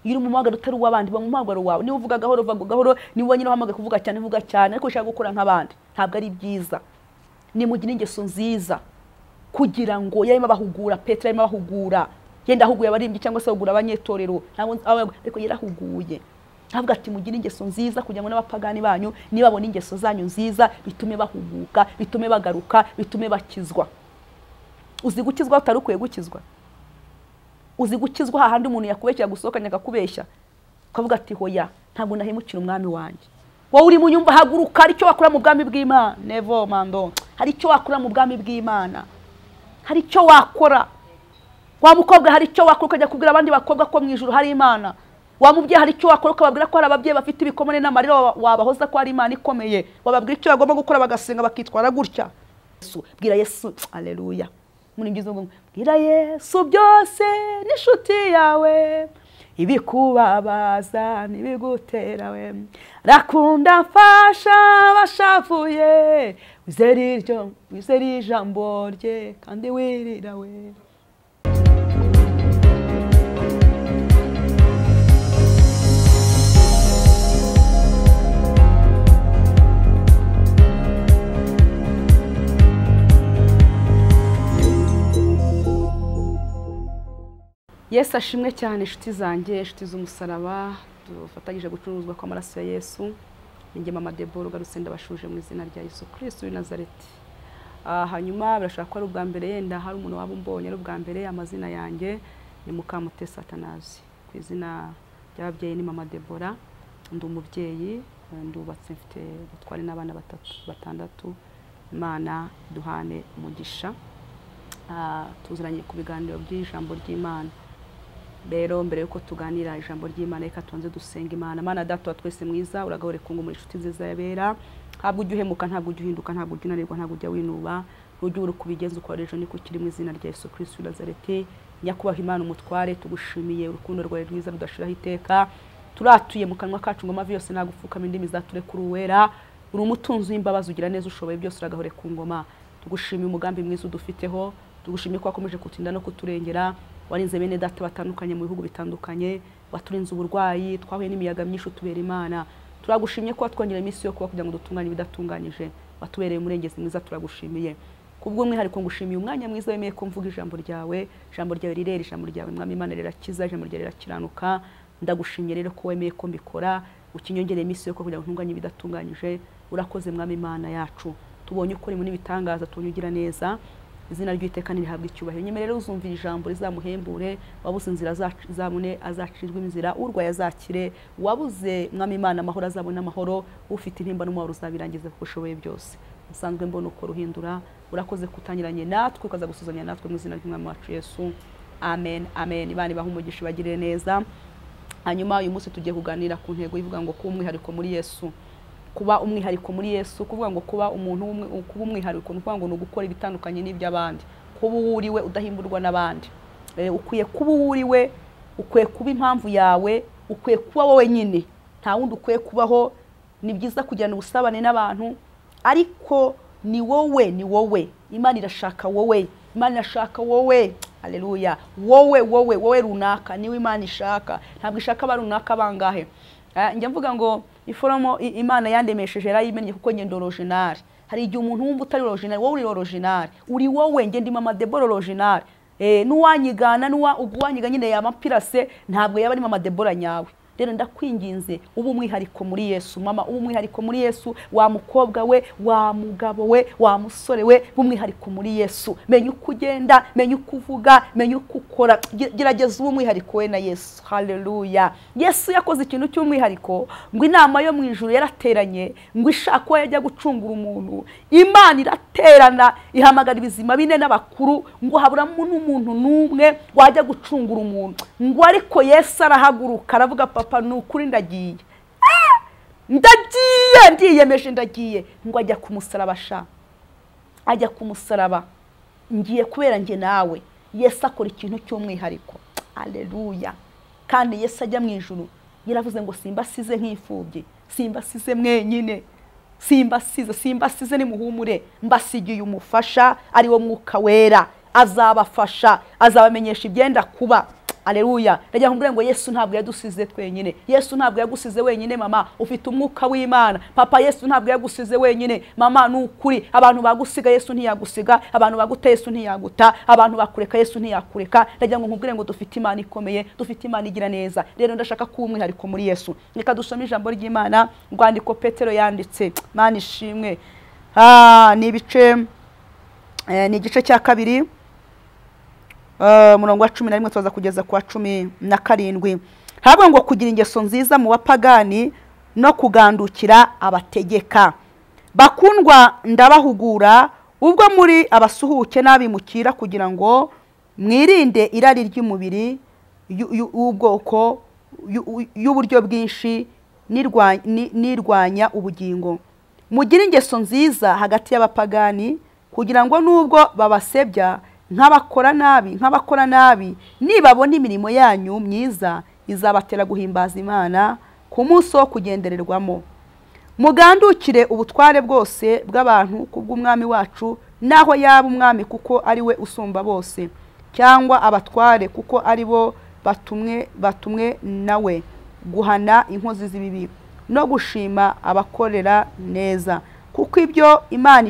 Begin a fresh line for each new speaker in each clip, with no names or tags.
iyo uri mu muhamagaro utari uw'abandi ba mu muhamagaro wawe niba uvuga gahoro vuga gahoro niba nyine uhamagaye kuvuga cyane vuga cyane ariko ushaka gukora nk'abandi ntabwo ari byiza nimugire ingeso nziza kugira ngo yarimo abahugura Petero yarimo abahugura yenda ahuguye abarimbyi cyangwa se ahugura abanyetorero ariko yarahuguye avuga ati mugire ingeso nziza kugira ngo n'abapagani banyu nibabona ingeso zanyu nziza bitume bahuguka bitume bagaruka bitume bakizwa uzi gukizwa utarukuye gukizwa uzi gukizwa hahandi umuntu yakubeshya gusohokanya akakubeshya ukavuga ati hoya ntabwo nahemukira umwami wanjye wowe uri mu nyumba haguruka hari icyo wakora mu bwami bw'Imana nevo mando hari icyo wakora mu bwami bw'Imana hari icyo wakora wa mukobwa hari icyo wakora ukajya kubwira abandi bakobwa ko mu ijuru hari Imana wa mubyeyi hari icyo wakora ukababwira ko hari ababyeyi bafite ibikomane n'amarira wabahoza ko hari Imana ikomeye wababwira icyo bagomba gukora bagasenga bakitwara gutya bwira Yesu haleluya muri ngizo ngo bwira Yesu byose n'ishuti yawe ibikubabaza nibigutera we rakunda mfasha bashavuye wizere ijambo rye kandi wirira we Yesu ashimwe cyane inshuti zanjye inshuti z'umusaraba dufatanyije gucuruzwa kw'amaraso ya Yesu ninjye mama Debora garutse ndabashuje mu izina rya Yesu Kristo w'i Nazareti hanyuma birashaka ko ari ubwa mbere yenda hari umuntu waba umbonye ari ubwa mbere amazina yanjye ni Mukamutesi Atanazi ku izina ry'ababyeyi ni mama Debora ndi umubyeyi ndubatse mfite gutwara n'abana batandatu Imana duhane umugisha tuziranye ku biganiro by'ijambo ry'Imana rero mbere yuko tuganira ijambo ry'Imana reka tuanze dusenga Imana Mana data wa twese mwiza uragahore kungu muri inshuti nziza yabera ntabwo ujye uhemuka ntabwo ujye uhinduka ntabwo ujye unanirwa ntabwo ujya winuba ujye uri kubigenza uko rejo niko kiri mu izina rya Yesu Kristo w'i Nazareti nyakubaha Imana umutware tugushimiye urukundo rwawe rwiza rudashiraho iteka turatuye mu kanwa kacu ngo amavi yose nagupfukama indimi zature kuri uwera uri umutunzi w'imbabazi ugira neza ushoboye byose uragahore ku ngoma tugushimiye umugambi mwiza udufiteho tugushimiye ko wakomeje kutinda no kuturengera warinze bene data batandukanye mu bihugu bitandukanye waturinze uburwayi twahuye n'imiyaga myinshi utubera Imana turagushimiye ko watwongera iminsi yo kuba kugira ngo dutunganye bidatunganyije watubereye umurengezi mwiza turagushimiye kubw'umwihariko ngushimiye umwanya mwiza wemeye ko mvuga ijambo ryawe rirera ijambo ryawe mwami Imana rirakiza ijambo ryawe rirakiranuka ndagushimiye rero ko wemeye ko mbikora ukinyongereye iminsi yo kugira ngo ntunganye bidatunganyije urakoze mwami Imana yacu tubonye ukuri muri bitangaza tubonye ugira neza izina ry'Uwiteka nirihabwa icyubahiro nyemerere uzumvira ijambo rizamuhembure wabuze inzira azamune azacirwa inzira urwaye azakire wabuze mwami Imana amahoro azabona amahoro ufite intimba n'umubabaro uzabirangiza kuko ushoboye byose usanzwe mbona uko ruhindura urakoze kutangiranye natwe ukaza gusuzanya natwe mu izina ry'Umwami wacu Yesu amen amen Imana ibahe umugisha bagirire neza hanyuma uyu munsi tugiye kuganira ku ntego ivuga ngo kuba umwihariko muri Yesu kuba umwihariko muri Yesu kuvuga ngo kuba umuntu kuba umwihariko kuvuga ngo no gukora ibitandukanye n'iby'abandi kuba uriwe udahimburwa n'abandi ukwiye kuba uriwe ukwiye kuba impamvu yawe ukwiye kuba wowe nyine nta wundi ukwiye kubaho ni byiza kujyana ubusabane n'abantu ariko ni wowe Imana irashaka wowe Imana irashaka wowe haleluya wowe runaka niwe Imana ishaka ntabwo ishaka barunaka bangahe njya mvuga ngo iforomo Imana yandemesheje yarayimennye kuko ngendo original hari igihe umuntu wumva utari original wowe uri original uri wowe nge ndi mama Debora original nuwanyigana uwanyiga nyine yamapirase ntabwo yaba ari mama Debora nyawe rero ndakwinginze ubu umwihariko muri Yesu mama ubu umwihariko muri Yesu wa mukobwa we wa mugabo we wa musore we bumwihariko muri Yesu menye uko ugenda menye uko uvuga menye uko ukora gerageza ubu umwihariko we na Yesu haleluya Yesu yakoze ikintu cy'umwihariko ngo inama yo mu ijuru yarateranye ngo ishaka yajya gucungura umuntu Imana iraterana ihamagara ibizima bine n'abakuru ngo haburamo n'umuntu numwe wajya gucungura umuntu ngo ariko Yesu arahaguruka aravuga papa nukuri ndagiye ndiyemeje ndagiye ngo ajya kumusaraba ajya kumusaraba ngiye kubera nge nawe Yesu akora ikintu cy'umwihariko haleluya kandi Yesu ajya mu ijuru yaravuze ngo simbasize nk'imfubyi simbasize mwenyine simbasize ni muhumure mbasigiye umufasha ari wo mwuka wera azabafasha azabamenyesha ibyenda kuba Aleluya. Ndagira ngo ngo Yesu ntabwo yadusize twenyine. Yesu ntabwo yagusize wenyine mama, ufite umwuka w'Imana. Papa Yesu ntabwo yagusize wenyine. Mama nukuri, abantu bagusiga Yesu ntiyagusiga, abantu bagute Yesu ntiyaguta, abantu bakureka Yesu ntiyakureka. Ndagira ngo nkubwire ngo dufite Imana ikomeye, dufite Imana igira neza. Rero ndashaka ko umwihariko muri Yesu. Reka dusome ijambo ry'Imana, rwandiko Petero yanditse. Mana ishimwe. Ni igice cya kabiri. Murongo wa 11 tuza kugeza kwa 17. Havuga ngo kugira ingeso nziza mu bapagani no kugandukira abategeka. Bakundwa ndabahugura ubwo muri abasuhuke n'abimukira kugira ngo mwirinde irari ry'umubiri y'ubwoko y'uburyo bwinshi nirwanya ubugingo. Mugira ingeso nziza hagati y'abapagani kugira ngo nubwo babasebya nk'abakora nabi nibabona imirimo yanyu myiza izabatera guhimbaza Imana ku munsi wo kugendererwamo. Mugandukire ubutware bwose bw'abantu kubw'umwami wacu, naho yaba umwami kuko ari we usumba bose, cyangwa abatware kuko ari bo batumwe nawe guhana inkozi z'ibibi no gushima abakorera neza, kuko ibyo Imana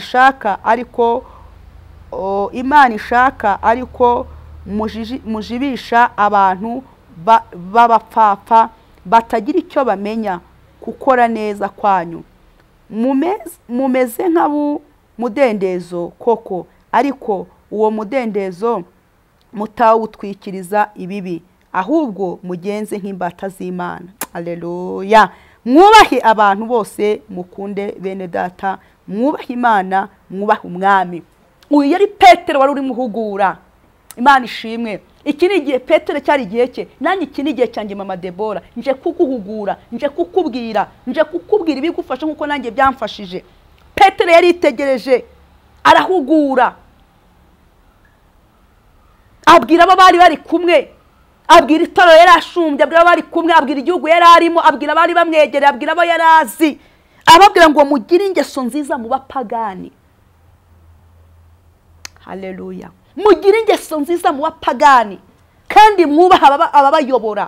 ishaka ariko mujibisha abantu b'abapfapfa batagira icyo bamenya gukora neza kwanyu. Mumeze nk'umudendezo koko, ariko uwo mudendezo mutawutwikiriza ibibi, ahubwo mugenze nk'imbata z'Imana. Aleluya. Mwubahe abantu bose, mukunde bene data, mwubahe Imana, mwubahe umwami. Uyu yari Petero wari uri muhugura. Imana ishimwe. Iki ni igihe Petero cyari igihe cye, nanjye iki ni igihe cyanjye mama Debora, nje kuguhugura, nje kukubwira ibigufasha nkuko nanjye byamfashije. Petero yari itegereje, arahugura, abwira abo bari kumwe, abwira itorero yari ashumbye, abwira abo bari kumwe, abwira igihugu yari arimo, abwira abari bamwegereye, abwira abo yari azi, ababwira ngo mugire ingeso nziza mu bapagani. Haleluya. Mugire ingeso nziza mu bapagani kandi mwubaha ababayobora,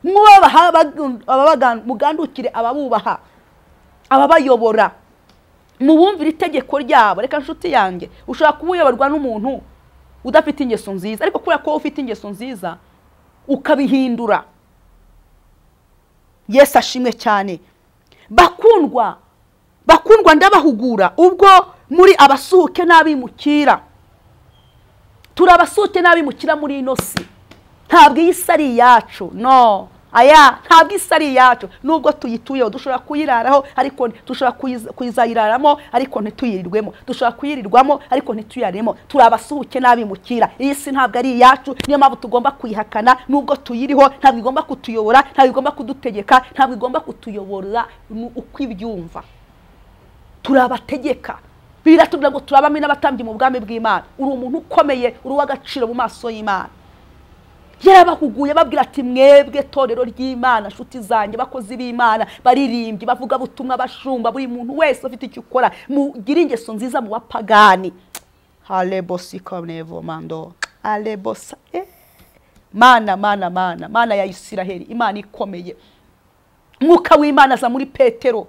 mugandukire ababubaha, ababayobora, mubumvira itegeko ryabo. Reka nshuti yanjye, ushobora kubuyoborwa n'umuntu udafite ingeso nziza, ariko kubera ko ufite ingeso nziza ukabihindura. Yesu ashimwe cyane. Bakundwa ndabahugura ubwo muri abasuhuke n'abimukira. Turabasuhuke n'abimukira muri ino si. Ntabwo isi ari iyacu, no. Ntabwo isi ari iyacu, nubwo tuyituyeho. Dushobora kuyiraraho ariko dushobora kuyizayiraramo ariko ntituyirirwemo, dushobora kuyirirwamo ariko ntituyaremo. Turabasuhuke n'abimukira. Iyi si ntabwo ari iyacu, niyo mpamvu tugomba kuyihakana. Nubwo tuyiriho, ntabwo igomba kutuyobora, ntabwo igomba kudutegeka, ntabwo igomba kutuyobora uko ibyumva. Turabategeka. Biratubwira ngo turabame n'abatambyi mu bwami bw'Imana. Uri umuntu ukomeye, uri w'agaciro mu maso y'Imana. Yarabahuguye babwira ati mwebwe torero ry'Imana, nshuti zanjye, bakozi b'Imana, baririmbye, bavuga butumwa, bashumba, buri muntu wese ufite icyo ukora, mugire ingeso nziza mu bapagani. Alebosa. Mana ya Isiraheli, Imana ikomeye. Mwuka w'Imana aza muri Petero.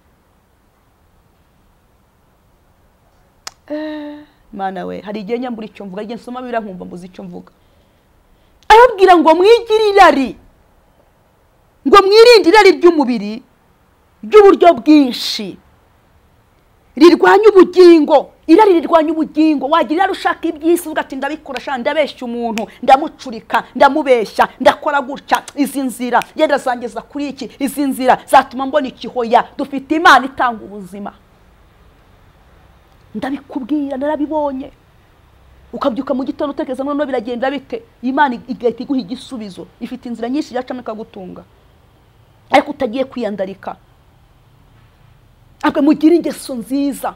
Mana we, hari igihe nyambura icyo mvuga, igihe nsoma Bibiliya nkumva mbuze icyo mvuga. Arabwira ngo mwigire irari, ngo mwirinde irari ry'umubiri ry'uburyo bwinshi rirwanya ubugingo. Irari rirwanya ubugingo. Wagira irari ushaka iby'isi uvuga ati ndabikora sha, ndabeshya umuntu, ndamucurika, ndamubeshya, ndakora gutya. Izi nzira yenda zangeza kuri iki, izi nzira zatuma mbona ikihoya. Dufite Imana itanga ubuzima. Ndabikubwira, narabibonye. Ukabyuka mu gitondo utekereza none biragenda bite, Imana igahita iguha igisubizo. Ifite inzira nyinshi yacamo ikagutunga, ariko utagiye kwiyandarika. Abwe mugire ingeso nziza.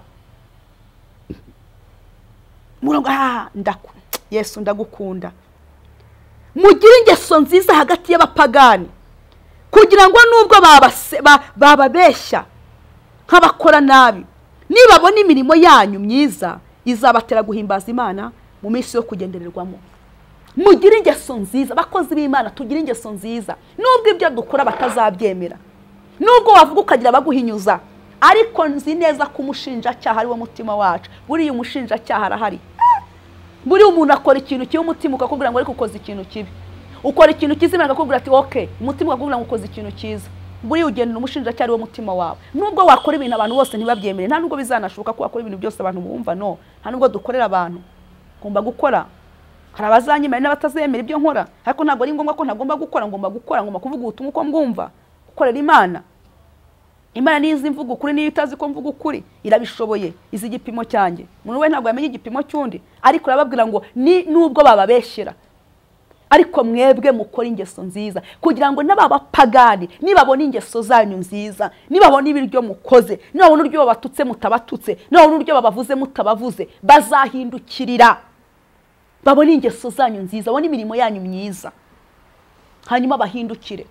Murongo Yesu ndagukunda. Mugire ingeso nziza hagati y'abapagani kugira ngo nubwo bababeshya nk'abakora nabi, nibabona imirimo yanyu myiza izabatera guhimbaza Imana mu minsi yo kugendererwamo. mugire ingeso nziza. Bakozi b'Imana tugire ingeso nziza, nubwo ibyo dukora batazabyemera, nubwo wavuga ukagira abaguhinyuza, ariko nzi neza ko umushinjacyaha ari wo mutima wacu. Buriya umushinjacyaha arahari. Buriya umuntu akora ikintu kibi, umutima ukakubwira ngo ariko ukoze ikintu kibi. Ukora ikintu cyiza akakubwira ati okay, umutima ukakubwira ngo ukoze ikintu cyiza. Buriya ugendera umushinjacyaha ari wo mutima wawe. Nubwo wakora ibintu abantu bose ntibabyemere, nta nubwo bizanashoboka ko wakora ibintu byose abantu bumva, no. Nta nubwo dukorera abantu. Ngomba gukora. Hari abazanyemera n'abatazemera ibyo nkora, ariko ntabwo ari ngombwa ko ntagomba gukora. Ngomba kuvuga ubutumwa uko mbwumva. Gukorera Imana. Imana nizi mvuga ukuri, niyo itazi ko mvuga ukuri irabishoboye. Izi igipimo cyanjye. Umuntu we ntabwo yamenye igipimo cy'undi, ariko urababwira ngo nubwo bababeshyera, ariko mwebwe mukora ingeso nziza, kugira ngo n'abapagani nibabona ingeso zanyu nziza, nibabona ibiryo mukoze, nibabona uburyo babatutse mutabatutse, nibabona uburyo babavuze mutabavuze, bazahindukirira babona ingeso zanyu nziza, babona imirimo yanyu myiza, hanyuma bahindukire,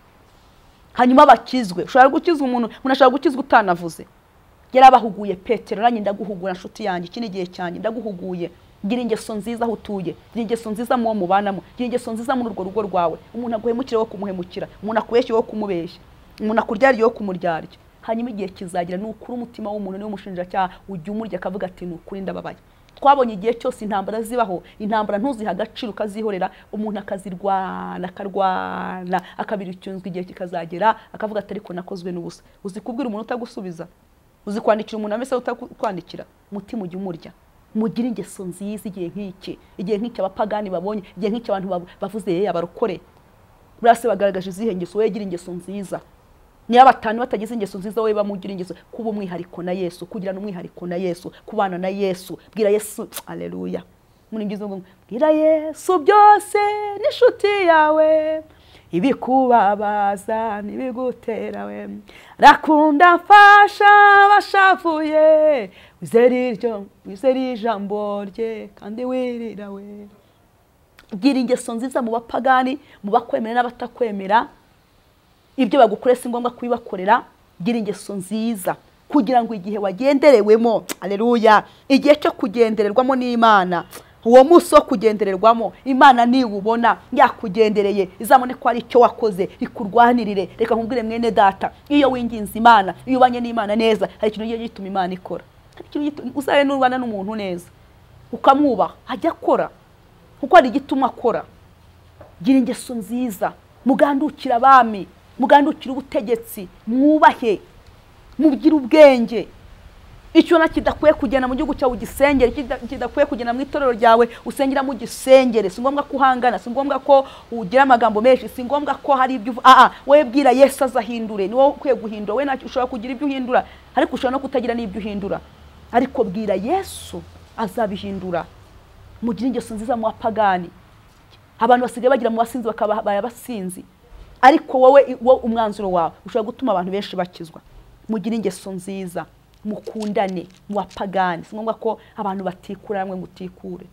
hanyuma bakizwe. Ushobora gukiza umuntu ashobora gukizwa utanavuze. Yarabahuguye Petero, nanjye ndaguhugura nshuti yanjye, iki ni igihe cyanjye, ndaguhuguye. Gira ingeso nziza aho utuye, gira ingeso nziza mu wo mubanamo, gira ingeso nziza muri urwo rugo rwawe. Umuntu aguhemukira wo kumuhemukira, umuntu akubeshye wo kumubeshya, umuntu akuryarya wo kumuryarya. Hanyuma igihe kizagira n'ukuri umutima w'umuntu niwo mushinjacyaha, ujya umurya akavuga ati n'ukuri ndababaye. Twabonye igihe cyose intambara zibaho, intambara ntuziha agaciro ukazihorera, umuntu akazirwana akarwana akabira icyunzwe, igihe kikazagera akavuga ati ariko nakozwe n'ubusa. Uzi kubwira umuntu utagusubiza, uzi kwandikira umuntu amese utakwandikira, umutima ujya umurya. Mugire ingeso nziza igihe nk'iki abapagani babonye, igihe nk'iki abantu bavuze abarokore burase bagaragaje izihe ngeso. Wowe gira ingeso nziza. Niba batanu batagize ingeso nziza, wowe bamugira ingeso. Kuba umwihariko na Yesu, kugirana umwihariko na Yesu, kubana na Yesu. Bwira Yesu, haleluya. Muri ngizo ngo bwira Yesu byose n'inshuti yawe, ibikubabaza nibigutera we, rakunda mfasha bashavuye, wizera ijambo rye kandi wirira we. Gira ingeso nziza mu bapagani, mu bakwemera n'abatakwemera. Ibyo bagukore si ngombwa kubibakorera. Gira ingeso nziza kugira ngo igihe wagenderewemo, haleluya, igihe cyo kugendererwamo n'Imana, uwo munsi wo kugendererwamo Imana niwubona yakugendereye, izabone ko ari icyo wakoze, ikurwanirire. Reka nkubwire mwene data, iyo winginze Imana, iyo ubanye n'Imana neza, hari ikintu giye gituma Imana ikora. Uzabe n'ubana n'umuntu neza ukamwubaha, ajya akora kuko ari igituma akora. Gira ingeso nziza, mugandukira abami, mugandukira ubutegetsi, mwubahe, mubwire ubwenge. Icyo kidakwiye kugenda mu gihugu cyawe ugisengere, kidakwiye kugenda mu itorero ryawe usengera mu gisengere. Si ngombwa kuhangana, si ngombwa ko ugira amagambo menshi, si ngombwa ko hari ibyo wowe bwira Yesu azahindure. Ni wowe ukwiye guhindura. Wowe ntacyo ushobora kugira ibyo uhindura, ariko ushobora no kutagira n'ibyo uhindura, ariko bwira Yesu azabihindura. Mugire ingeso nziza mu bapagani. Abantu basigaye bagira mu basinzi bakabaye abasinzi, ariko wowe umwanzuro wawe ushobora gutuma abantu benshi bakizwa. Mugire ingeso nziza, mukundane mu bapagani. Si ngombwa ko abantu batikura namwe mutikure.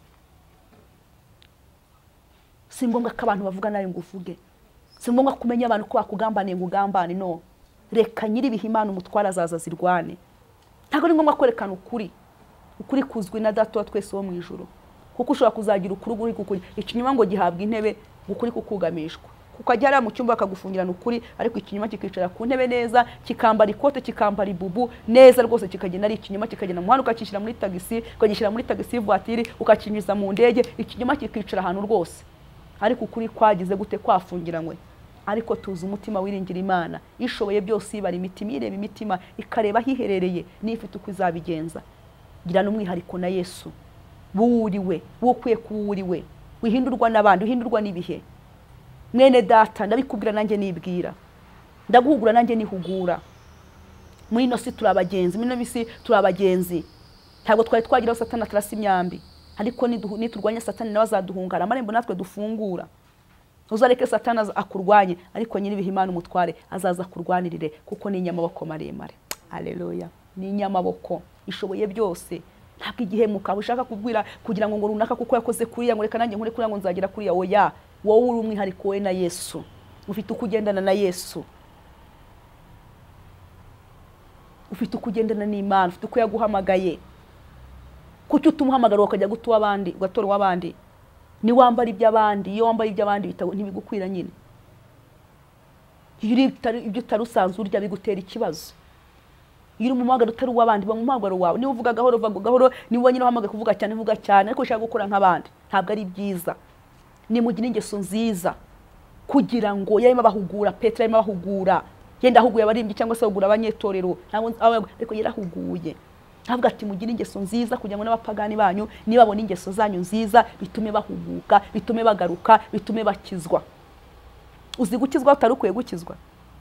Si ngombwa ko abantu bavuga nawe ngo uvuge. Si ngombwa kumenya abantu ko bakugambaniye ngo ugambane, no. Reka nyiri bihimana umutwara azaza zirwane. Ntabwo ari ngombwa kwerekana ukuri. Ukuri kuzwi na Data wa twese wo mu ijuru, kuko ushobora kuzagira ukuri uri kukuri ikinyuma ngo gihabwa intebe, ukuri kukugamishwa. Kuko ajya mu cyumba akagufungirana ukuri, ariko ikinyuma kikicara ku ntebe neza, kikambara ikote, kikambara ibubu neza rwose, kikagenda ari ikinyuma, kikagenda mu muhanda ukakishyira muri tagisi, ukagishyira muri tagisi voiture, ukakinyuza mu ndege, ikinyuma kikicara ahantu rwose. Ariko ukuri kwagize gute? Kwafungiranywe. Ariko tuzi umutima wiringira Imana, ishoboye byose, ibara imitima, ireba imitima, ikareba hiherereye, n'ifite uko izabigenza. Gira n'umwihariko na Yesu, buwuriwe, wukwiye kuwuriwe, wihindurwa n'abandi, uhindurwa n'ibihe. Mwene data, ndabikubwira nanjye nibwira, ndaguhugura nanjye nihugura. Muri ino si turabagenzi, muri ino si turabagenzi. Ntabwo twari twagira Satani atarasa imyambi, ariko niturwanya Satani nawe azaduhungara, amarembo natwe dufungura. Uzareke Satani akurwanye, ariko nyiri bihimana umutware azaza kurwanirire, kuko ni inyamaboko maremare. Haleluya. Ni inyamaboko, ishoboye byose. Ntabwo igihemuka ushaka kubwira kugira ngo runaka kuko yakoze kuriya ngo reka nanjye nkore kuriya ngo nzagira kuriya. Oya, wowe uri umwihariko we na Yesu, ufite ukugendana na Yesu, ufite ukugendana n'Imana, ufite uko yaguhamagaye. Kuki utumuhamagara ukajya gutuwa abandi, ugatora w'abandi? ni wambara iby'abandi, iyo wambaye iby'abandi ntibigukwira nyine. Ibyo utarusanzwe urya bigutera ikibazo. Iyo mu mwagaro utari uw'abandi ba mu mwagaro wawe, niba uvuga gahoro vuga gahoro, niba nyine wamaga kuvuga cyane vuga cyane, ariko ushaka gukora nk'abandi ntabwo ari byiza. Ni mugire ingeso nziza kugira ngo yarimo abahugura, Petero yarimo abahugura, yenda ahuguye abarimbyi cyangwa se ahugura abanyetorero, ariko yarahuguye. Ntabwo ati mugire ingeso nziza kugira ngo n'abapagani banyu nibabona ingeso zanyu nziza bitume bahuguka, bitume bagaruka, bitume bakizwa. Uzi gukizwa utarukuye gukizwa?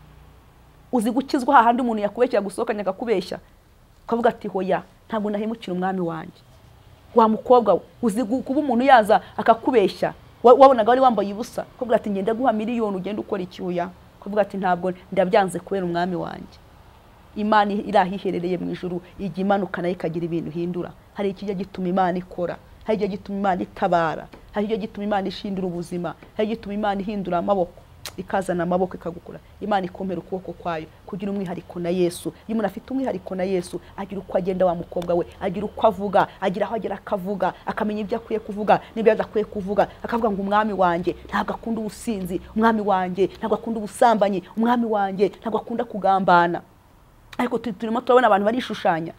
Uzi gukizwa hahandi umuntu yakubeshyira gusohokanya akakubeshya ukavuga ati hoya ntabwo nahemukira umwami wanjye. Wa mukobwa uzi kuba umuntu yaza akakubeshya wabonaga wari wambaye ibusa ukavuga ati ngenda guha miliyoni ugenda ukora icyuya, ukavuga ati ntabwo ndabyanze kubera umwami wanjye. Imana irahiherereye mu ijuru, ijya imanuka nayo ikagira ibintu hindura. Hari ikijya gituma Imana ikora, hari ikijya gituma Imana itabara, hari ikijya gituma Imana ishindura ubuzima, hari ikijya gituma Imana ihindura amaboko, ikazana amaboko ikagukura. Imana ikomera ukuboko kwayo kugira umwihariko na Yesu. Iyo umuntu afite umwihariko na Yesu agira uko agenda wa mukobwa we, agira uko avuga, agira aho agera akavuga, akamenya ibyo akwiye kuvuga n'ibyo adakwiye kuvuga, akavuga ngo umwami wanjye ntabwo akunda ubusinzi, umwami wanjye ntabwo akunda ubusambanyi, umwami wanjye ntabwo akunda kugambana. Ariko turimo turabona abantu barishushanya,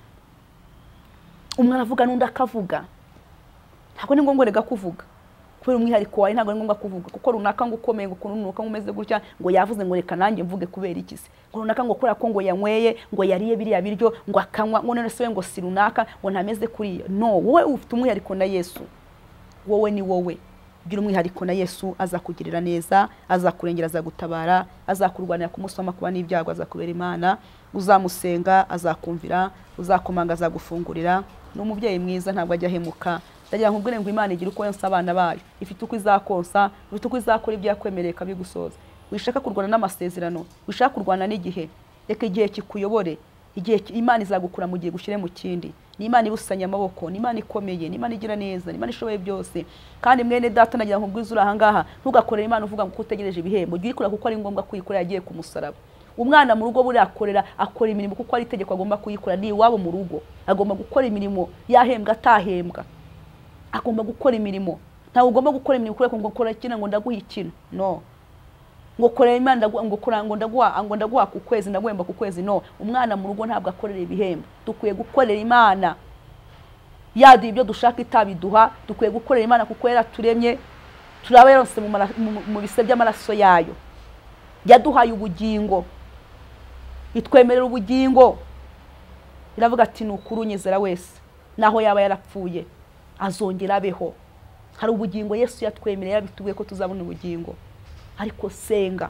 umwe aravuga n'undi akavuga. Ntabwo ni ngombwa rega kuvuga kubera umwihariko wawe, ntabwo ni ngombwa kuvuga kuko runaka ngo ukomeye ngo ukuntu nuka umeze gutya ngo yavuze ngo reka nanjye mvuge kubera iki se, ngo runaka ngo kubera ko ngo yanyweye ngo yariye biriya biryo ngo akanywa ngo none se ngo si runaka ngo ntameze kuriya. No, wowe ufite umwihariko na Yesu, wowe ni wowe. Gira umwihariko na Yesu, azakugirira neza, azakurengera, azagutabara, azakurwanira ku munsi w'amakuba n'ibyago, azakubera Imana. Uzamusenga azakumvira, uzakomanga azagufungurira. Ni umubyeyi mwiza ntabwo ajya ahemuka. Ndagira nkubwire ngo Imana igira uko yonsa abana bayo, ifite uko izakonsa, ifite uko izakora ibyakwemereye kabigusoza. Wishaka kurwana n'amasezerano, wishaka kurwana n'igihe, reka igihe kikuyobore. Igihe Imana izagukura mu gihe gushyire mu kindi. Ni Imana ibusanya amaboko, ni Imana ikomeye, ni Imana igira neza, ni Imana ishoboye byose. Kandi mwene data nagira nkubwize uri aha ngaha, ntugakorera Imana uvuga ngo utegereje ibihembo. Jya uyikora kuko ari ngombwa kuyikora, yagiye ku musaraba. Umwana mu rugo buriya akora imirimo kuko ari itegeko agomba kuyikora. Ni iwabo mu rugo agomba gukora imirimo, yahembwa atahembwa agomba gukora imirimo. Ntabwo ugomba gukora imirimo kureka ngo ukora ikintu ngo ndaguha ikintu. No, ngo korera Imana ngo ndaguha ku kwezi, ndaguhemba ku kwezi. No, umwana mu rugo ntabwo akorera ibihembo. Dukwiye gukorera Imana, yadi ibyo dushaka itabiduha. Dukwiye gukorera Imana kuko yaraturemye, turabaronse mu bise by'amaraso yayo. Yaduhaye ubugingo, itwemerera ubugingo. Iravuga ati nukuri unyizera wese naho yaba yarapfuye azongera abeho. Hari ubugingo Yesu yatwemerera, bitubwiye ko tuzabona ubugingo. Ariko senga,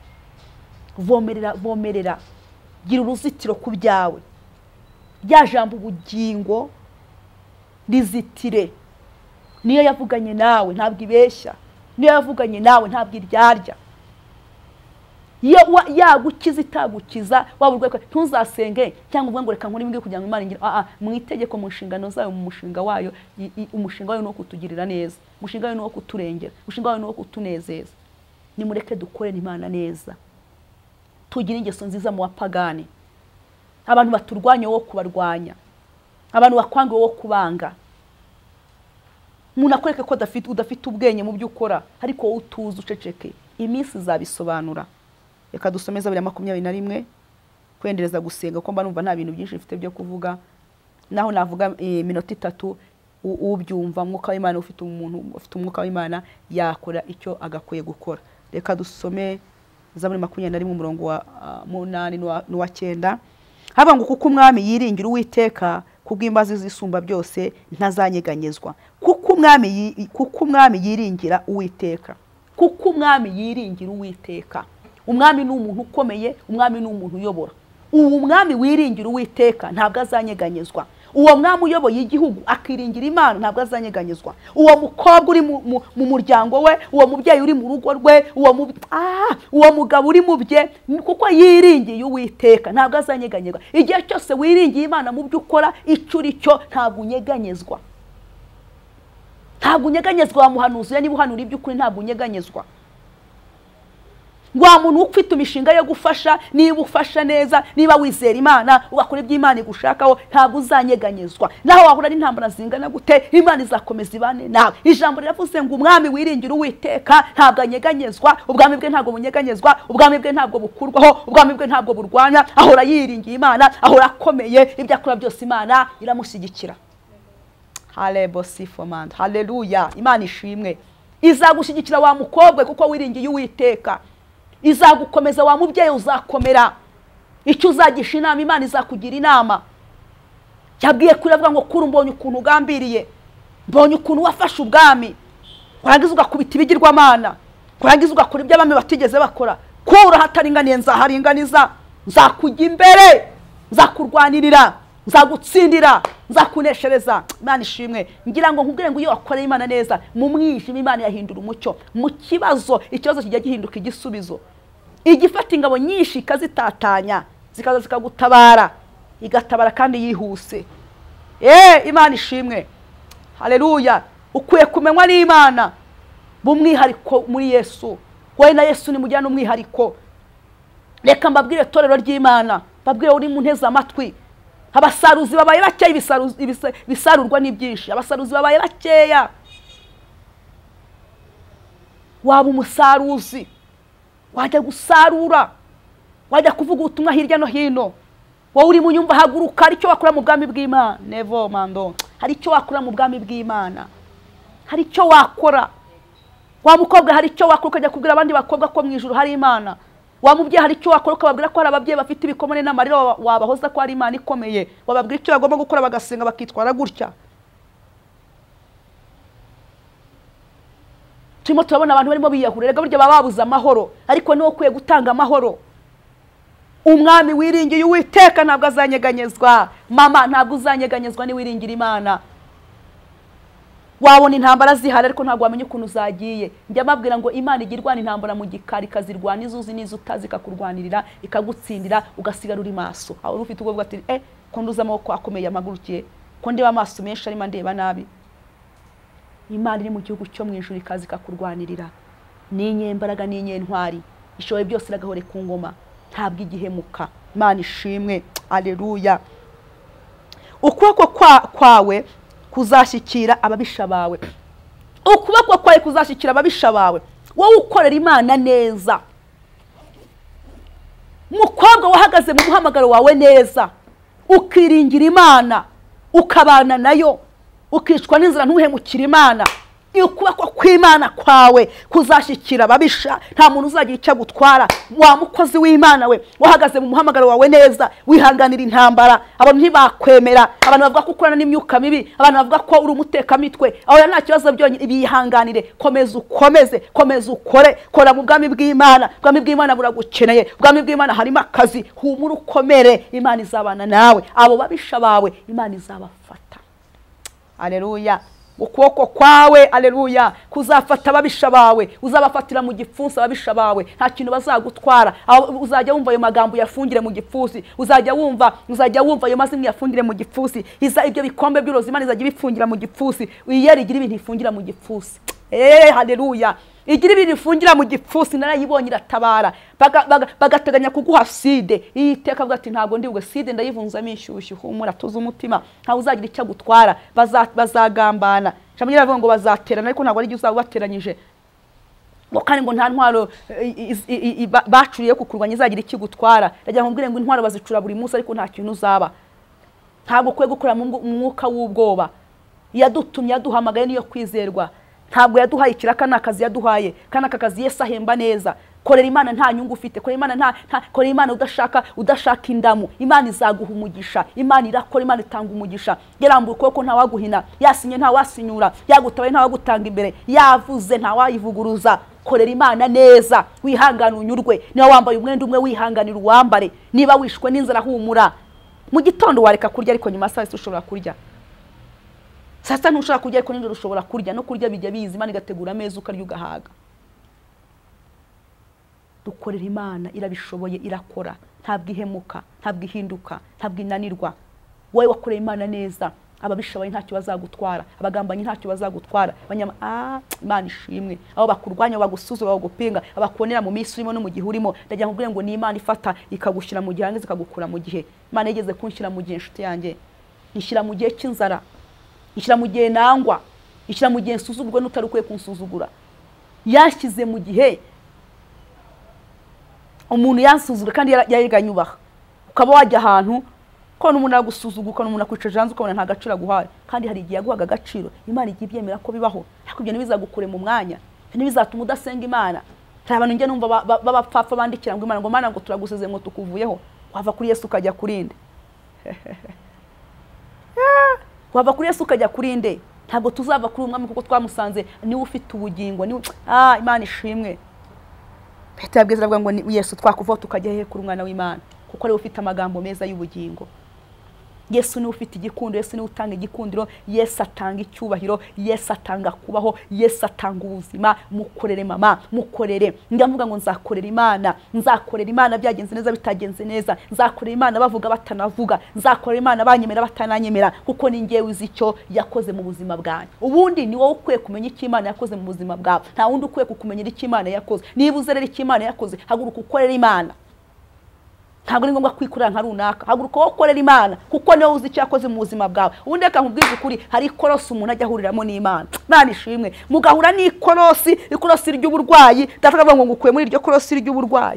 vomerera, gira uruzitiro ku byawe. Rya jambo ubugingo rizitire. Niyo yavuganye nawe ntabwo ibeshya, niyo yavuganye nawe ntabwo iryarya. Yagukiza itagukiza waba urwaye ntuzasenge cyangwa uvuga ngo reka nkore imbwe kugira ngo Imana ingire. Mu itegeko, mu nshingano zayo, mu mushinga wayo, umushinga wayo no kutugirira neza, umushinga wayo no kuturengera, umushinga wayo no kutunezeza. Nimureke dukorere Imana neza, tugire ingeso nziza mu bapagani. Abantu baturwanya wo kubarwanya, abantu bakwanga wo kubanga. Umuntu akoreke ko udafite ubwenge mu byo ukora, ariko wowe utuze uceceke. Iminsi izabisobanura. Reka dusome Zaburi 21 kwendereza gusenga ko mba numva nta bintu byinshi mfite byo kuvuga. Naho navuga minota 3 ubyumva mwuka w'Imana, ufite umwuka w'Imana yakora icyo agakwiye gukora. Reka dusome Zaburi 21 mu murongo wa 8 n'uwa 9. Haba ngo kuko umwami yiringira Uwiteka, kubw'imbazi zisumba byose ntazanyeganyezwa. Kuko umwami yiringira Uwiteka, kuko umwami yiringira Uwiteka. Umwami ni umuntu ukomeye, umwami ni umuntu uyobora. Uwo mwami wiringira Uwiteka ntabwo azanyeganyezwa. Uwo mwami uyoboye igihugu akiringira Imana ntabwo azanyeganyezwa. Uwo mukobwa uri mu muryango we, uwo mubyeyi uri mu rugo rwe, uwo mugabo uri mu bye, kuko yiringiye Uwiteka ntabwo azanyeganyezwa. Igihe cyose wiringiye Imana mu byo ukora, icyo uri cyo ntabwo unyeganyezwa. Ntabwo unyeganyezwa wa muhanuzi, niba uhanura ibyo ukuri ntabwo unyeganyezwa. wa muntu ufite imishinga yo gufasha, niba ufasha neza, niba wizera Imana ugakora ibyo Imana igushakaho, ntabwo uzanyeganyezwa. Naho wahura n'intambara zingana gute, Imana izakomeza ibane nawe. Ijambo riravuze ngo umwami wiringira Uwiteka ntabwo anyeganyezwa, ubwami bwe ntabwo bunyeganyezwa, ubwami bwe ntabwo bukurwaho, ubwami bwe ntabwo burwanya, ahora yiringiye Imana, ahora akomeye, ibyo akora byose Imana iramushyigikira. Haleluya, Imana ishimwe. Izagushyigikira wa mukobwa kuko wiringiye Uwiteka. Izagukomeza wa mubyeyi, uzakomera. Icyo uzagisha inama Imana izakugira inama. Yabwiye kuravuga ngo kuri mbonye ukuntu ugambiriye, mbonye ukuntu wafashe ubwami, kurangiza ugakubita ibigirwamana, kurangiza ugakora ibyo abami batigeze bakora. Kura hataringaniye nzaharinganiza, nzakujya imbere, nzakurwanirira, nzagutsindira, nzakuneshereza. Imana ishimwe. Ngira ngo nkubwire ngo iyo wakoreye Imana neza, mu mwijima Imana yahindura umucyo, mu kibazo ikibazo kijya gihinduka igisubizo. Igifata ingabo nyinshi ikazitatanya, zikaza zikagutabara, igatabara kandi yihuse. Imana ishimwe. Haleluya. Ukwiye kumenywa n'Imana bumwihariko muri Yesu. Wowe na Yesu ni mujyana umwihariko. Reka mbabwire torero ry'Imana, babwire uri mu nteze amatwi, abasaruzi babaye bakeya, ibisarurwa ni byinshi. Abasaruzi babaye bakeya. Waba umusaruzi, wajya gusarura, wajya kuvuga ubutumwa hirya no hino. Wowe uri mu nyumva, haguruka. Hari icyo wakora mu bwami bw'Imana. Nevo mando, hari icyo wakora mu bwami bw'Imana, hari icyo wakora. Wa mukobwa, hari icyo wakora ukajya kubwira abandi bakobwa ko mu ijuru hari Imana. Wa mubyeyi, hari icyo wakora ukababwira ko hari ababyeyi bafite ibikomere n'amarira, wabahoza ko hari Imana ikomeye. Wababwira icyo bagomba gukora, bagasenga, bakitwara gutya. Turimo turabona abantu barimo biyahura, rega burya baba babuze amahoro, ariko niwe ukwiye gutanga amahoro. Umwami wiringiye Uwiteka ntabwo azanyeganyezwa. Mama, ntabwo uzanyeganyezwa ni wiringira Imana. Wabona intambara zihari ariko ntabwo wamenye ukuntu zagiye. Njya mabwira ngo Imana igirwana intambara mu gikari, ikazirwana izuzi n'izo utazi, ikakurwanirira, ikagutsindira, ugasigara uri maso. Aho ufite ubwo ati ko nduza amaboko akomeye amagurukiye, ko ndeba amaso menshi arimo ndeba nabi. Imana iri mu gihugu cyo mu ijuru, ikazi ikakurwanirira. Ni inyembaraga, ni inyentwari, ishoboye byose, iragahore ku ngoma, ntabwo igihemuka. Imana ishimwe. Haleluya. Ukuboko kwawe kuzashyikira ababisha bawe. Ukuboko kwawe kuzashyikira ababisha bawe. Wowe ukorera Imana neza, mukobwa wahagaze mu muhamagaro wawe neza, ukiringira Imana, ukabana nayo, ukicwa n'inzira ntuhemukire Imana. Ukuboko kw'Imana kwawe kuzashyikira ababisha, nta muntu uzagira icyo gutwara. Wa mukozi w'Imana we, wahagaze mu muhamagaro wawe neza, wihanganira intambara. Abantu ntibakwemera, abantu bavuga ko ukorana n'imyuka mibi, abantu bavuga ko uri umutekamitwe. Aho nta kibazo byonyine, bihanganire. Komeza ukomeze, komeza ukore, kora mu bwami bw'Imana. Ubwami bw'Imana buragukeneye, ubwami bw'Imana harimo akazi. Humura ukomere, Imana izabana nawe. Abo babisha bawe Imana izabafata. Haleluya. Ukuboko kwawe, haleluya, kuzafata ababisha bawe, uzabafatira mu gipfunsi ababisha bawe, nta kintu bazagutwara. Uzajya wumva ayo magambo yafungire mu gipfunsi, uzajya wumva ayo mazina yafungire mu gipfunsi. Ibyo bikombe by'urozi Imana izajya bifungira mu gipfunsi. Iyeri igira ibintu ifungira mu gipfunsi. Haleluya. Igira ibintu ifungira mu gipfunsi, narayibonye iratabara. Bagateganya kuguha side. Iteka avuga ati ntabwo ndibwe side, ndayivunzamo inshyushyu. Humura, tuza umutima, ntawe uzagira icyo gutwara. Bazagambana. Shamye ravuga ngo bazaterana, ariko ntabwo ari igihe uzaba bateranyije. Ngo kandi ngo nta ntwaro bacuriye kukurwanya izagira iki gutwara. Ndagira nkubwire ngo intwaro bazicura buri munsi, ariko nta kintu uzaba. Ntabwo kwe gukora mu mwuka w'ubwoba. Yadutumye, yaduhamagaye niyo kwizerwa. Ntabwo yaduhaye ikiraka, n'akazi yaduhaye, kandi aka kazi Yesu ahemba neza. Korera Imana nta nyungu ufite, korera Imana udashaka indamu. Imana izaguha umugisha, Imana irakora, Imana itanga umugisha. Yarambuye ukuboko nta waguhina, yasinye nta wasinyura, yagutabaye nta wagutanga imbere, yavuze nta wayivuguruza. Korera Imana neza, wihangane unyurwe. Niba wambaye umwenda umwe, wihanganira uwambare. Niba wishwe n'inzara, humura. Mu gitondo wareka kurya, ariko nyuma saa sita ushobora kurya. Sasa ntushaka kurya, ariko nijoro ushobora kurya. No kurya bijya biza, Imana igategura ameza ukarya ugahaga. Dukorera Imana, irabishoboye, irakora, ntabwo ihemuka, ntabwo ihinduka, ntabwo inanirwa. Wowe wakoreye Imana neza, ababishoboye ntacyo bazagutwara, abagambanyi ntacyo bazagutwara, Imana ishimwe. Abo bakurwanya, bagusuzuma, bagupinga, abakubonera mu minsi urimo no mu gihe urimo, ndagira ngo ngo ni Imana ifata ikagushyira mu gihe, hanze ikagukura mu gihe. Imana yigeze kunshyira mu gihe, inshuti yanjye, ishyira mu gihe cy'inzara, ishyira mu gihe nangwa, ishyira mu gihe nsuzugurwa n'utari ukwiye kunsuzugura. Yashyize mu gihe umuntu yansuzugura kandi yayiganyubaha, ukaba wajya ahantu ko n'umuntu agusuzuguka, n'umuntu akwicaje hanze ukabona nta gaciro aguhaye, kandi hari igihe yaguhaga agaciro. Imana igiye ibyemera ko bibaho, ariko ibyo ntibizagukure mu mwanya, ntibizatuma udasenga Imana. Hari abantu njye numva b'abapfapfa bandikira ngo Imana, ngo Mana ngo turaguseze ngo tukuvuyeho. Wava kuri Yesu ukajya kurinde, wava kuri Yesu ukajya kurinde. Ntabwo tuzava kuri umwami kuko twamusanze niwe ufite ubugingo, niwe Imana ishimwe. Petero yabwiza avuga ngo Yesu twakuvaho tukajya hehe kuri umwana w'Imana, kuko ariwe ufite amagambo meza y'ubugingo. Yesu niwe ufite igikundiro, Yesu niwe utanga igikundiro, Yesu atanga icyubahiro, Yesu atanga kubaho, Yesu atanga ubuzima. Mukorere mama, mukorere. Ndavuga ngo nzakorera Imana, nzakorera Imana byagenze neza bitagenze neza, nzakorera Imana bavuga batanavuga, nzakorera Imana banyemera batananyemera, kuko ni njyewe uzi icyo yakoze mu buzima bwanjye. Ubundi ni wowe ukwiye kumenya icyo Imana yakoze mu buzima bwawe, nta wundi ukwiye kukumenyera icyo Imana yakoze. Niba uzi rero icyo Imana yakoze, haguruka ukorera Imana. Ntabwo ari ngombwa kwikurira nka runaka, haguruka wowe ukorera Imana, kuko niwe uzi icyo yakoze mu buzima bwawe. Ubundi reka nkubwize ukuri, hari ikorosi umuntu ajya ahuriramo n'Imana. Imana ishimwe, mugahura n'ikorosi, ikorosi ry'uburwayi. Ndavuga ngo ngukuye muri iryo korosi ry'uburwayi,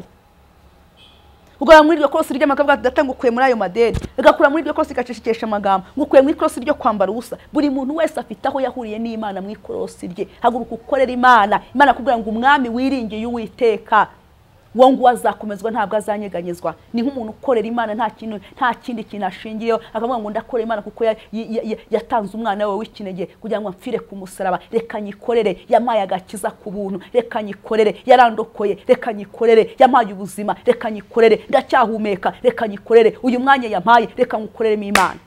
ugahura muri iryo korosi ry'amakavuga datanga ukuye muri ayo madeni, agakura muri iryo korosi gacishikesha amagambo, ngukuye muri ikorosi ryo kwambara ubusa. Buri muntu wese afite aho yahuriye n'Imana mu ikorosi rye. Haguruka ukorera Imana. Imana kugira ngo umwami wiringiye Uwiteka wo ngo azakomezwa ntabwo azanyeganyezwa. Ni nk'umuntu ukorera Imana nta kindi kintu ashingiyeho, akavuga ngo ndakorera Imana kuko yatanze umwana we w'ikinege kugira ngo amfire ku musaraba. Reka nyikorere, yamaye agakiza ku buntu. Reka nyikorere, yarandokoye. Reka nyikorere, yamaye ubuzima. Reka nyikorere, ndacyahumeka. Reka nyikorere, uyu mwanya yampaye. Reka ngukoreremo Imana.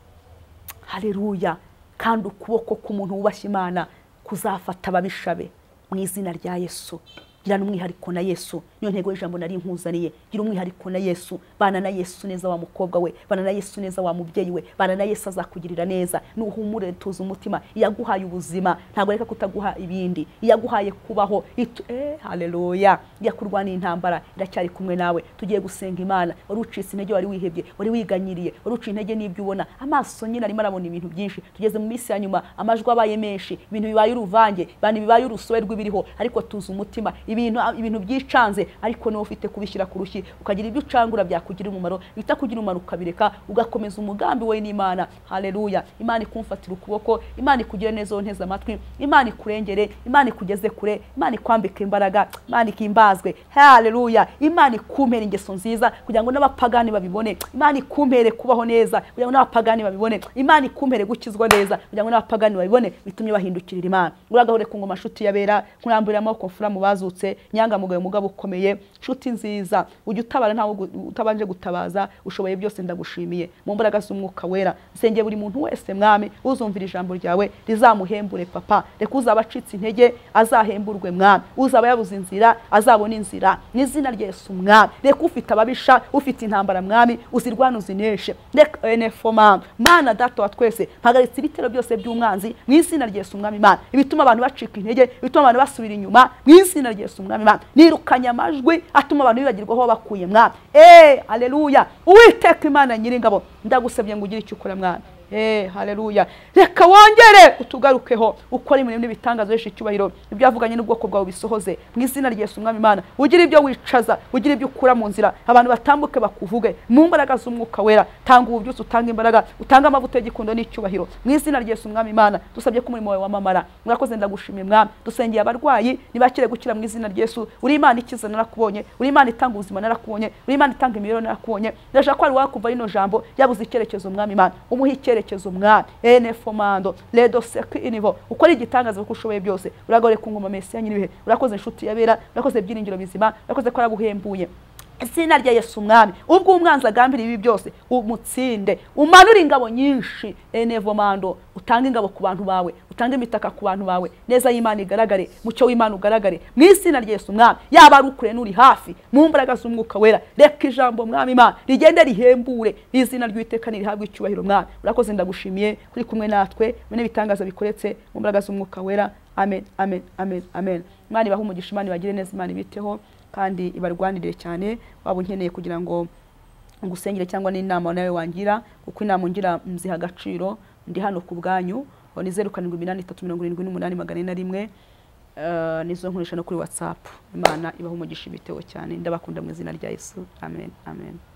Haleluya. Kandi ukuboko k'umuntu wubashye Imana kuzafata ababishabe mu izina rya Yesu. Gira n'umwihariko na Yesu, niyo ntego y'ijambo nari nkuzaniye. Gira umwihariko na Yesu, bana na Yesu neza wa mukobwa we, bana na Yesu neza wa mubyeyi we, bana na Yesu azakugirira neza. Nuhumure tuza umutima, yaguhaye ubuzima, ntabwo reka kutaguha ibindi, yaguhaye kubaho. Haleluya. Yakurwana intambara, iracyari kumwe nawe. Tugiye gusenga Imana. Wari ucitse intege, wari wihebye, wari wiganyiriye, wari uciye intege n'ibyo ubona, amaso nyine arimo arabona ibintu byinshi. Tugeze mu minsi ya nyuma, amajwi abaye menshi, ibintu bibaye uruvange, bani bibaye urusobe rw'ibiriho, ariko tuza umutima. Ibintu byicanze, ariko niwe ufite kubishyira ku rushyi, ukagira ibyo ucangura byakugira umumaro, bitakugira umumaro ukabireka, ugakomeza umugambi we n'Imana. Haleluya. Imana ikumfatira ukuboko, Imana ikugire neza, wonteze amatwi, Imana ikurengere, Imana ikugeze kure, Imana ikwambike imbaraga, Imana ikimbazwe. Haleluya. Imana ikumpere ingeso nziza kugira ngo n'abapagani babibone, Imana ikumpere kubaho neza kugira ngo n'abapagani babibone, Imana ikumpere gukizwa neza kugira ngo n'abapagani babibone, bitumye bahindukirira Imana. Uragahore ku ngoma nshuti yabera, nkurambura amaboko mfura mu bazutse, nyangamugayo mugabo ukomeye, nshuti nziza, ujye utabara ntawe utabanje gutabaza. Ushoboye byose, ndagushimiye. Mu mbaraga z'Umwuka wera nsenge buri muntu wese mwami uzumvira ijambo ryawe rizamuhembure papa. Reka uzaba acitse intege azahemburwe mwami, uzaba yabuze inzira azabona inzira, n'izina rya Yesu mwami. Reka ufite ababisha, ufite intambara mwami, uzirwana uzineshe. Reka enefoma Mana data wa twese, mpagaritse ibitero byose by'umwanzi mu izina rya Yesu mwami. Mana ibituma abantu bacika intege, bituma abantu basubira inyuma mu izina rya Yesu mwami. Mana nirukanya amajwi atuma abantu bibagirwa aho bakuye mwami. Haleluya. Uwiteka Imana nyiringabo, ndagusabye ngo ugire icyo ukora mwami. Haleluya. Reka wongere utugarukeho, ukora imirimo n'ibitangazo yesha icyubahiro, ibyo yavuganye n'ubwoko bwawe bisohoze mu izina rya Yesu mwami. Imana ugira ibyo wicaza, ugira ibyo ukura mu nzira, abantu batambuke bakuvuge mu mbaraga z'Umwuka wera. Tanga ububyutse, utanga imbaraga, utanga amavuta y'igikundo n'icyubahiro mu izina rya Yesu mwami. Imana dusabye ko umurimo wawe wamamara. Murakoze, ndagushimiye mwami. Dusengeye abarwayi nibakire gukira mu izina rya Yesu. Uri Imana ikiza, narakubonye. Uri Imana itanga ubuzima, narakubonye. Uri Imana itanga imibereho, narakubonye. Ndashaka ko ari wakuva rino jambo yabuze icyerekezo mwami. Imana umuhe icyerekezo mwami. Enefomando ledo seki inivo, ukora igitangaza kuko ushoboye byose. Uragore ku ngoma Mesiya nyiribihe. Urakoze nshuti yabera, urakoze byiringiro bizima, urakoze ko araguhembuye. izina rya Yesu mwami, ubwo umwanzi agambira ibi byose umutsinde, umanura ingabo nyinshi enevomando, utanga ingabo ku bantu bawe, utanga imitaka ku bantu bawe, neza y'Imana igaragare, mucyo w'Imana ugaragare mu izina rya Yesu mwami, yaba ari ukure n'uri hafi, mu mbaraga z'umwuka wera, reka ijambo mwami Imana rigende rihembure, izina ry'Uwiteka nirihabwe icyubahiro mwami. Urakoze, ndagushimiye kuri kumwe natwe, mune bitangaza bikoretse mu mbaraga z'umwuka wera. Amen, amen, amen, amen. Imana ibahe umugisha, Imana ibagire neza, Imana ibiteho kandi ibarwanirire cyane. Waba unkeneye kugira ngo ngusengere cyangwa n'inama nawe wangira, kuko inama ngira mziha agaciro, ndi hano ku bwanyu. Ni 0783788401, nizo nkoresha no kuri WhatsApp. Imana ibahe umugisha ibiteho cyane, ndabakunda mu izina rya Yesu. Amen, amen.